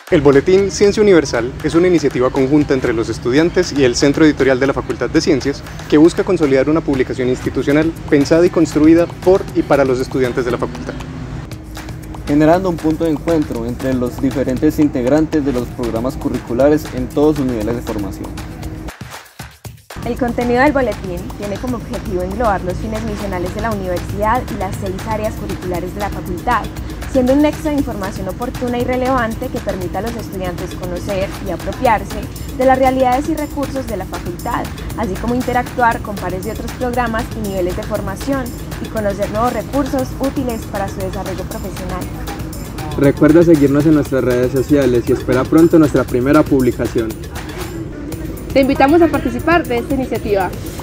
El Boletín Ciencia Universal es una iniciativa conjunta entre los estudiantes y el Centro Editorial de la Facultad de Ciencias que busca consolidar una publicación institucional pensada y construida por y para los estudiantes de la facultad, generando un punto de encuentro entre los diferentes integrantes de los programas curriculares en todos sus niveles de formación. El contenido del boletín tiene como objetivo englobar los fines misionales de la universidad y las 6 áreas curriculares de la facultad, siendo un nexo de información oportuna y relevante que permita a los estudiantes conocer y apropiarse de las realidades y recursos de la facultad, así como interactuar con pares de otros programas y niveles de formación y conocer nuevos recursos útiles para su desarrollo profesional. Recuerda seguirnos en nuestras redes sociales y espera pronto nuestra primera publicación. Te invitamos a participar de esta iniciativa.